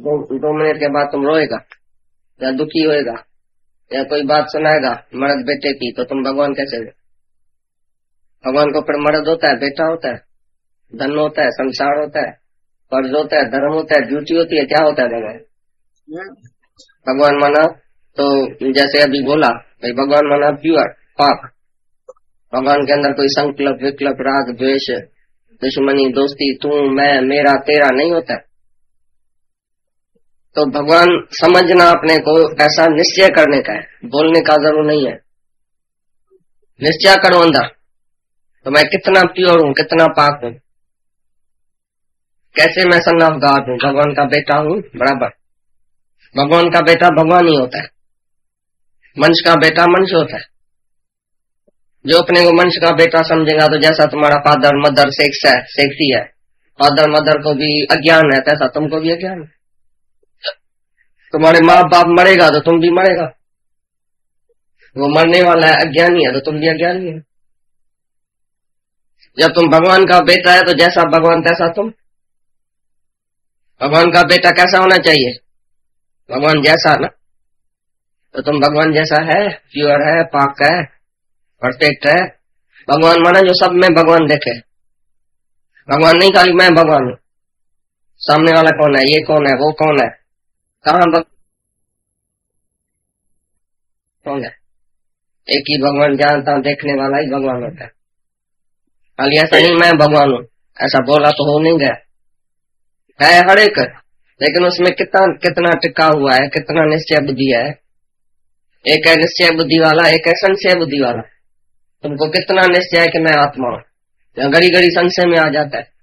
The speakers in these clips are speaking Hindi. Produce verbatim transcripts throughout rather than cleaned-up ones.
दो, दो मिनट के बाद तुम रोएगा या दुखी होएगा या कोई बात सुनाएगा मर्द बेटे की, तो तुम भगवान कैसे हो? भगवान को फिर मर्द होता है, बेटा होता है, धन होता है, संसार होता है, फर्ज होता है, धर्म होता है, ड्यूटी होती है, क्या होता है भगवान? भगवान माना तो जैसे अभी बोला भाई, भगवान माना प्योर पाक। भगवान के अंदर कोई संकल्प विकल्प राग द्वेष दुश्मनी दोस्ती तू मैं मेरा तेरा नहीं होता है। तो भगवान समझना अपने को ऐसा निश्चय करने का है, बोलने का जरूर नहीं है। निश्चय करो अंदर तो मैं कितना प्योर हूँ, कितना पाक हूँ, कैसे मैं सन ऑफ गॉड हूँ, भगवान का बेटा हूँ बराबर। भगवान का बेटा भगवान ही होता है, मनुष्य का बेटा मनुष्य होता है। जो अपने को मनुष्य का बेटा समझेगा तो जैसा तुम्हारा फादर मदर सेक्स है सेक्सी है, फादर मदर को भी अज्ञान है, तैसा तुमको भी अज्ञान है। तुम्हारे माँ बाप मरेगा तो तुम भी मरेगा, वो मरने वाला है अज्ञानी है तो तुम भी अज्ञानी है। जब तुम भगवान का बेटा है तो जैसा भगवान तैसा तुम। भगवान का बेटा कैसा होना चाहिए? भगवान जैसा ना, तो तुम भगवान जैसा है, प्योर है, पाक है, परफेक्ट है। भगवान माना जो सब में भगवान देखे। भगवान नहीं खाली मैं भगवान हूं, सामने वाला कौन है, ये कौन है, वो कौन है, कहाँ भग... कौन है? एक ही भगवान जानता, देखने वाला ही भगवान होता है। खाली ऐसा नहीं मैं भगवान हूं, ऐसा बोला तो हो नहीं गया, है हर एक, लेकिन उसमें कितना कितना टिका हुआ है, कितना निश्चय बुद्धि है। एक है निश्चय बुद्धि वाला, एक है संशय बुद्धि वाला। तुमको कितना निश्चय है कि मैं आत्मा हूं, घड़ी घड़ी संशय में आ जाता है।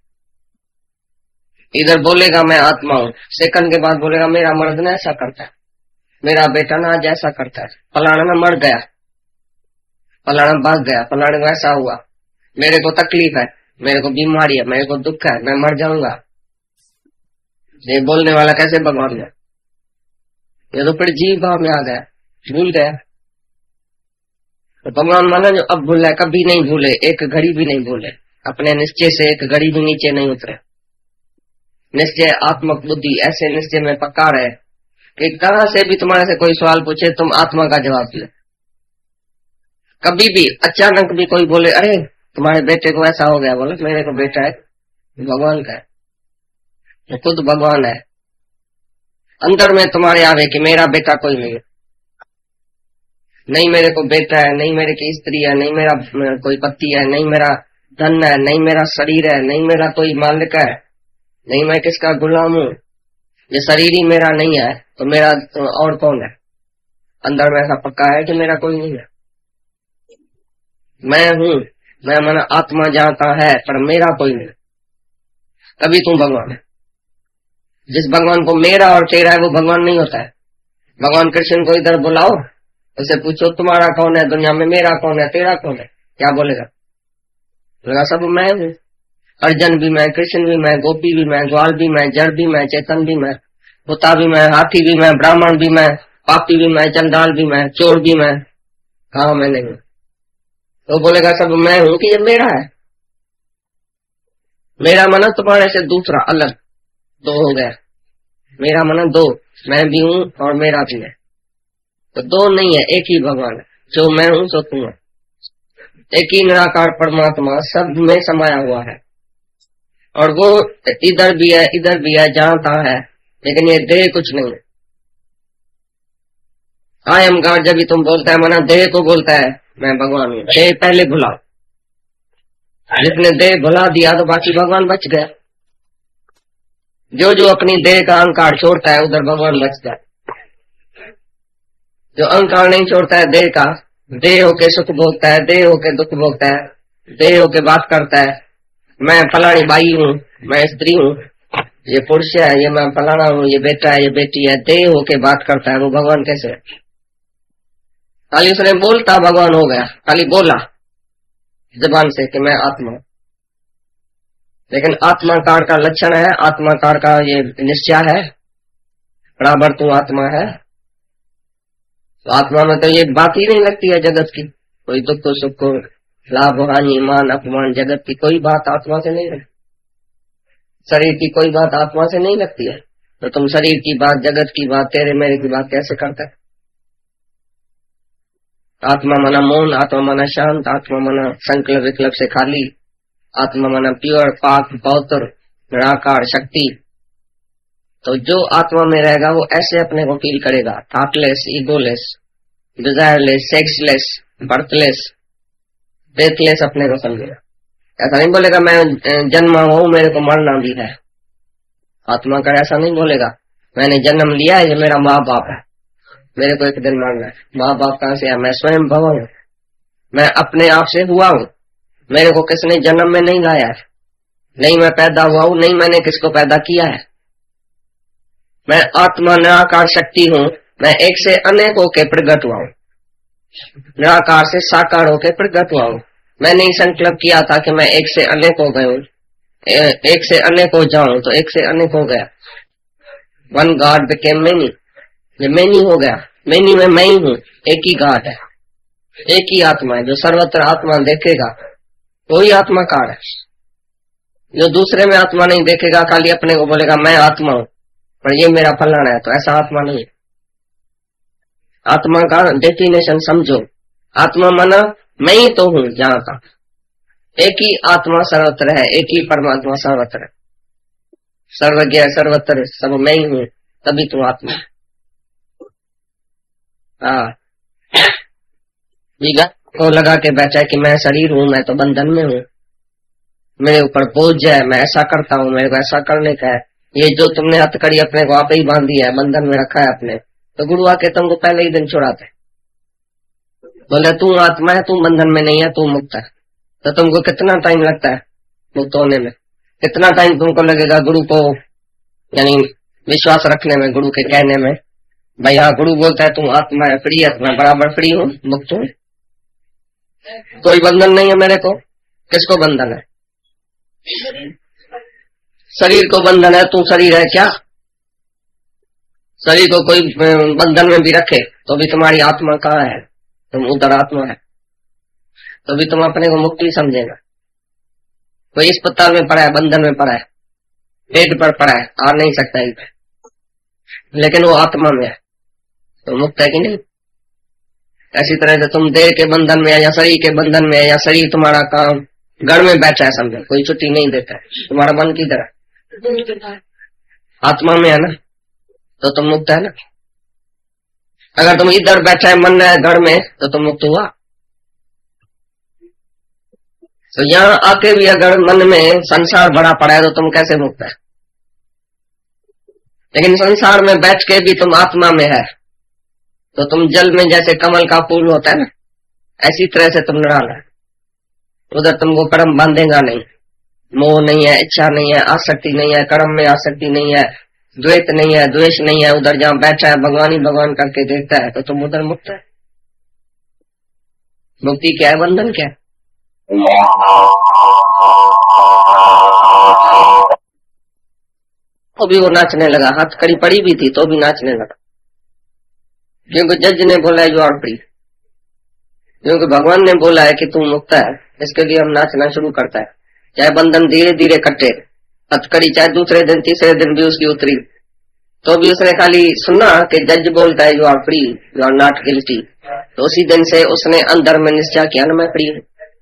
इधर बोलेगा मैं आत्मा हूं, सेकंड के बाद बोलेगा मेरा मर्द ना ऐसा करता है, मेरा बेटा ना आज ऐसा करता है, फलाना ना मर गया, फलाना भाग गया, फलाने को ऐसा हुआ, मेरे को तकलीफ है, मेरे को बीमारी है, मेरे को दुख है, मैं मर जाऊंगा। ये बोलने वाला कैसे भगवान है? ये तो फिर जीव भाव में आ गया, भूल गया। तो भगवान माना जो अब भूल है, कभी नहीं भूले, एक घड़ी भी नहीं भूले, अपने निश्चय से एक घड़ी भी नीचे नहीं उतरे। निश्चय आत्मक बुद्धि ऐसे निश्चय में पक्का रहे कि कहां से भी तुम्हारे से कोई सवाल पूछे तुम आत्मा का जवाब दे। कभी भी अचानक भी कोई बोले अरे तुम्हारे बेटे को ऐसा हो गया, बोले मेरे को बेटा है, भगवान का है, तो खुद भगवान है। अंदर में तुम्हारे आवे कि मेरा बेटा कोई नहीं है, नहीं मेरे को बेटा है, नहीं मेरे की स्त्री है, नहीं मेरा कोई पति है, नहीं मेरा धन है, नहीं मेरा शरीर है, नहीं मेरा कोई मालिक है, नहीं मैं किसका गुलाम हूँ, ये शरीर ही मेरा नहीं है तो मेरा तो और कौन है? अंदर में ऐसा पक्का है कि मेरा कोई नहीं है, मैं हूँ, मैं माना आत्मा जानता है पर मेरा कोई नहीं। तभी तू भगवान है। जिस भगवान को मेरा और तेरा है वो भगवान नहीं होता है। भगवान कृष्ण को इधर बुलाओ, उसे पूछो तुम्हारा कौन है दुनिया में, मेरा कौन है, तेरा कौन है, क्या बोलेगा? बोलेगा सब मैं हूँ, अर्जुन भी मैं, कृष्ण भी मैं, गोपी भी मैं, ग्वाल भी मैं, जड़ भी मैं, चेतन भी मैं, भूता भी मैं, हाथी भी मैं, ब्राह्मण भी मैं, पापी भी मैं, चंडाल भी मैं, चोर भी मैं, कहा मैं नहीं हूं। तो बोलेगा सब मैं हूं कि ये मेरा है। मेरा मना तुम्हारे से दूसरा अलग दो हो गया, मेरा मना दो, मैं भी हूं और मेरा भी है, तो दो नहीं है, एक ही भगवान है, जो मैं हूं सो तुम है। एक ही निराकार परमात्मा सब में समाया हुआ है और वो इधर भी है इधर भी है जानता है, लेकिन ये देह कुछ नहीं है। आई एम गॉड जब भी तुम बोलता है मना देह को बोलता है मैं भगवान हूं। देह पहले भुलाओ, जिसने देह भुला दिया तो बाकी भगवान बच गया। जो जो अपनी देह का अहंकार छोड़ता है उधर भगवान बचता है। जो अहंकार नहीं छोड़ता है देह का, देह होके सुख भोगता है, देह होके दुख भोगता है, देह होके बात करता है मैं फलानी बाई हूँ, मैं स्त्री हूँ, ये पुरुष है, ये मैं फलाना हूँ, ये बेटा है, ये बेटी है, देह होके बात करता है, वो भगवान कैसे है? खाली उसने बोलता भगवान हो गया, खाली बोला जबान से कि मैं आत्मा हूं। लेकिन आत्माकार का लक्षण है, आत्माकार का ये निश्चय है, बराबर तू आत्मा है। तो आत्मा में तो ये बात ही नहीं लगती है जगत की, कोई दुख को सुख को, लाभ हानि मान अपमान, जगत की कोई बात आत्मा से नहीं लगती, शरीर की कोई बात आत्मा से नहीं लगती है। तो तुम शरीर की बात, जगत की बात, तेरे मेरे की बात कैसे करते? आत्मा मना मौन, आत्मा मना शांत, आत्मा मना संकल्प विकल्प से खाली, आत्मा मना प्योर, पाक, पवित्र, निराकार शक्ति। तो जो आत्मा में रहेगा वो ऐसे अपने को फील करेगा, thoughtless, egoless, desireless, sexless, birthless, deathless अपने को समझेगा। ऐसा नहीं बोलेगा मैं जन्मा हूं, मेरे को मरना भी है। आत्मा का ऐसा नहीं बोलेगा मैंने जन्म लिया है, ये मेरा माँ बाप है, मेरे को एक दिन मरना है। माँ बाप कहां से है? मैं स्वयं भव हूं, मैं अपने आप से हुआ हूं, मेरे को किसने जन्म में नहीं लाया है, नहीं मैं पैदा हुआ हूं, नहीं मैंने किसको पैदा किया है। मैं आत्मा निराकार शक्ति हूं, मैं एक से अनेक होके प्रगट हुआ हूं, निराकार से साकार होके प्रगट हुआ हूं। मैंने ही संकल्प किया था कि मैं एक से अनेक हो गया हूं, एक से अनेक हो जाऊं, तो एक से अनेक हो गया। वन गॉड बिकेम मेनी, ये मेनी हो गया। मेनी में मैं ही हूं, एक ही गॉड है, एक ही आत्मा है। जो सर्वत्र आत्मा देखेगा वही आत्माकार है। जो दूसरे में आत्मा नहीं देखेगा, खाली अपने को बोलेगा मैं आत्मा हूं पर ये मेरा फलाना है, तो ऐसा आत्मा नहीं। आत्मा का डेफिनेशन समझो। आत्मा माना मैं ही तो हूं, जहां का एक ही आत्मा सर्वत्र है, एक ही परमात्मा सर्वत्र है, सर्वज्ञ सर्वत्र सब मैं ही हूं, तभी तो आत्मा। हाँ, को लगा के बैठा है कि मैं शरीर हूं, मैं तो बंधन में हूं, मेरे ऊपर बोझ है, मैं ऐसा करता हूं, मेरे को ऐसा करने का है। ये जो तुमने हथकड़ी अपने को आप ही बांधी है, बंधन में रखा है अपने, तो गुरु आके तुमको पहले ही दिन छुड़ाते, बोले तू आत्मा है, तू बंधन में नहीं है, तू मुक्त है। तो तुमको कितना टाइम लगता है मुक्त होने में? कितना टाइम तुमको लगेगा गुरु को यानी विश्वास रखने में, गुरु के कहने में? भाई हाँ, गुरु बोलता है तू आत्मा है, फ्री है, मैं बराबर फ्री हूँ, मुक्त हूँ, कोई बंधन नहीं है मेरे को। किसको बंधन है? शरीर को बंधन है। तू शरीर है क्या? शरीर को कोई बंधन में भी रखे तो भी तुम्हारी आत्मा कहाँ है? तुम उधर आत्मा है, तो भी तुम अपने को मुक्ति समझेगा। कोई अस्पताल में पड़ा है, बंधन में पड़ा है, पेट पर पड़ा है, आ नहीं सकता है, लेकिन वो आत्मा में है, तो मुक्त है कि नहीं? ऐसी तरह से तुम देह के बंधन में है या शरीर के बंधन में है, या शरीर तुम्हारा काम घर में बैठा है, समझो कोई छुट्टी नहीं देता है, तुम्हारा मन किधर है? आत्मा में है ना, तो तुम मुक्त है ना। अगर तुम इधर बैठा है मन है घर में, तो तुम मुक्त हुआ। तो यहाँ आके भी अगर मन में संसार बड़ा पड़ा है, तो तुम कैसे मुक्त है? लेकिन संसार में बैठ के भी तुम आत्मा में है, तो तुम जल में जैसे कमल का फूल होता है ना, ऐसी तरह से तुम निराला है। उधर तुमको कर्म बांधेगा नहीं, मोह नहीं है, इच्छा नहीं है, आसक्ति नहीं है, कर्म में आसक्ति नहीं है, द्वेष नहीं है, द्वेष नहीं है। उधर जहां बैठा है भगवान ही भगवान करके देखता है, तो तुम उधर मुक्त है। मुक्ति क्या है? बंधन क्या है? तो भी वो नाचने लगा, हाथ कड़ी पड़ी भी थी तो भी नाचने लगा, क्योंकि जज ने बोला है यू आर फ्री, क्योंकि भगवान ने बोला है कि तू मुक्त है। इसके लिए हम नाचना शुरू करता है, चाहे बंधन धीरे धीरे कटे, हथकड़ी चाहे दूसरे दिन तीसरे दिन भी उसकी उतरी, तो भी उसने खाली सुना कि जज बोलता है you are free, you are not guilty, तो उसी दिन से उसने अंदर में निश्चय किया ना मैं फ्री हूं।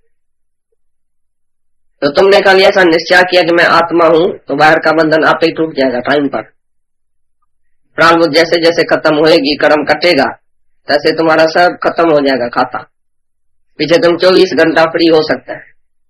तो तुमने खाली ऐसा निश्चय किया कि मैं आत्मा हूं, तो बाहर का बंधन आप ही टूट जाएगा टाइम पर। प्रारब्ध जैसे जैसे खत्म होएगी, कर्म कटेगा, तैसे तुम्हारा सब खत्म हो जाएगा खाता। पीछे तुम चौबीस घंटा फ्री हो सकता है,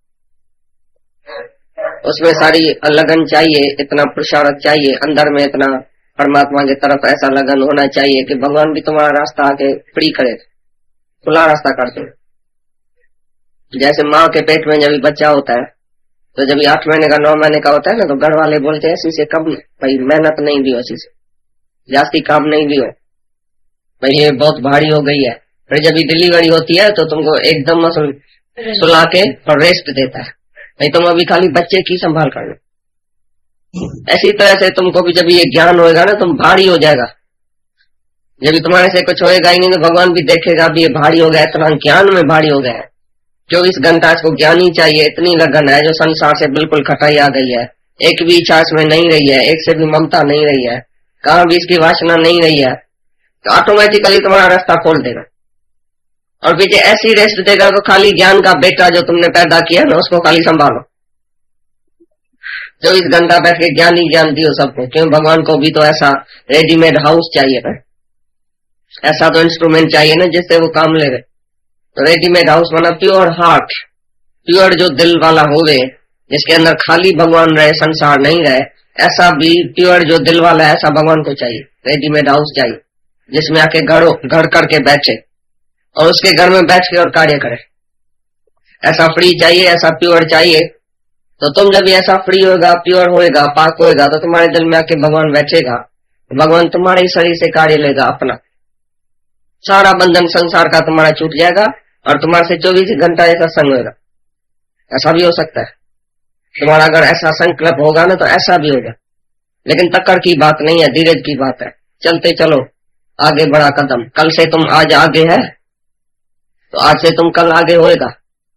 उसमें सारी लगन चाहिए, इतना पुरुषार्थ चाहिए, अंदर में इतना परमात्मा की तरफ ऐसा लगन होना चाहिए कि भगवान भी तुम्हारा रास्ता आके फ्री करे, खुला रास्ता कर दो। जैसे माँ के पेट में जब बच्चा होता है, तो जब आठ महीने का नौ महीने का होता है ना, तो घर वाले बोलते हैं ऐसी से कब भाई मेहनत नहीं दियो, ऐसी से जास्ती काम नहीं दियो भाई, ये बहुत भारी हो गई है। फिर जब डिलीवरी होती है तो तुमको एकदम सुला के और रेस्ट देता है, नहीं तुम अभी खाली बच्चे की संभाल कर लो। ऐसी तरह से तुमको भी जब ये ज्ञान होएगा ना, तुम भारी हो जाएगा। जब तुम्हारे से कुछ होएगा ही नहीं, तो भगवान भी देखेगा भी ये भारी हो गया, इतना ज्ञान में भारी हो गया है। चौबीस घंटा इसको ज्ञान ही चाहिए, इतनी लगन है, जो संसार से बिल्कुल खटाई आ गई है, एक भी इच्छा इसमें नहीं रही है, एक से भी ममता नहीं रही है, कहाँ भी इसकी वासना नहीं रही है, तो ऑटोमेटिकली तुम्हारा रास्ता खोल देगा। और पीछे ऐसी रेस्ट देगा तो खाली ज्ञान का बेटा जो तुमने पैदा किया ना उसको खाली संभालो, चौबीस घंटा बैठ के ज्ञान ही ज्ञान दियो सबको। क्यों, भगवान को भी तो ऐसा रेडीमेड हाउस चाहिए ना, ऐसा तो इंस्ट्रूमेंट चाहिए ना जिससे वो काम ले रहे। तो रेडीमेड हाउस माना प्योर हार्ट, प्योर जो दिल वाला होवे, जिसके अंदर खाली भगवान रहे, संसार नहीं रहे, ऐसा भी प्योर जो दिल वाला है ऐसा भगवान को चाहिए। रेडीमेड हाउस चाहिए जिसमें आके घड़ो घर करके बैठे और उसके घर में बैठ के और कार्य करे। ऐसा फ्री चाहिए, ऐसा प्योर चाहिए। तो तुम जब ऐसा फ्री होगा, प्योर होएगा, पाक होएगा, तो तुम्हारे दिल में आके भगवान बैठेगा, भगवान तुम्हारे ही शरीर से कार्य लेगा अपना। सारा बंधन संसार का तुम्हारा छूट जाएगा और तुम्हारे से चौबीस घंटा ऐसा संग होगा। ऐसा भी हो सकता है, तुम्हारा अगर ऐसा संकल्प होगा ना तो ऐसा भी होगा। लेकिन तक्कर की बात नहीं है, धीरज की बात है। चलते चलो आगे बढ़ा कदम। कल से तुम आज आगे है तो आज से तुम कल आगे होएगा।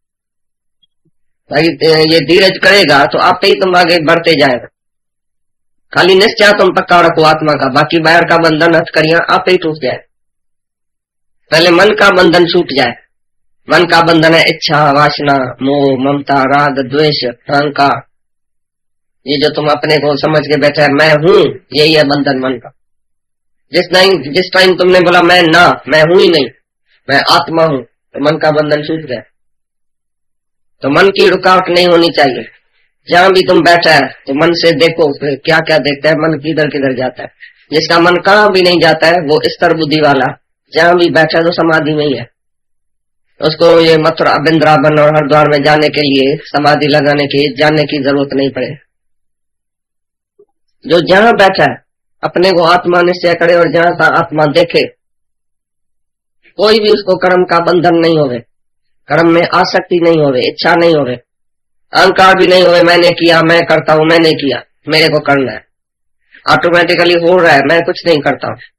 ये धीरज करेगा तो आप ही तुम आगे बढ़ते जाएगा। खाली निश्चय तुम पक्का रखो आत्मा का, बाकी बाहर का बंधन हथकड़ियां आप ही टूट जाए। पहले मन का बंधन छूट जाए। मन का बंधन है इच्छा, वासना, मोह, ममता, राग, द्वेष, अहंकार। ये जो तुम अपने को समझ के बैठे है मैं हूं, यही है बंधन मन का। जिस टाइम जिस टाइम तुमने बोला मैं ना, मैं हूं ही नहीं, मैं आत्मा हूं, तो मन का बंधन छूट गया। तो मन की रुकावट नहीं होनी चाहिए। जहां भी तुम बैठा है तो मन से देखो क्या क्या देखता है, मन किधर किधर जाता है। जिसका मन कहां भी नहीं जाता है वो स्तर बुद्धि वाला जहां भी बैठा है तो समाधि में ही है। उसको ये मथुरा, वृंदावन और हरिद्वार में जाने के लिए, समाधि लगाने की जाने की जरूरत नहीं पड़े। जो जहां बैठा है अपने को आत्मा निश्चय करे और जहां का आत्मा देखे, कोई भी उसको कर्म का बंधन नहीं होवे, कर्म में आसक्ति नहीं होवे, इच्छा नहीं होवे, अहंकार भी नहीं होवे मैंने किया, मैं करता हूं, मैंने किया, मेरे को करना है। ऑटोमेटिकली हो रहा है, मैं कुछ नहीं करता हूं।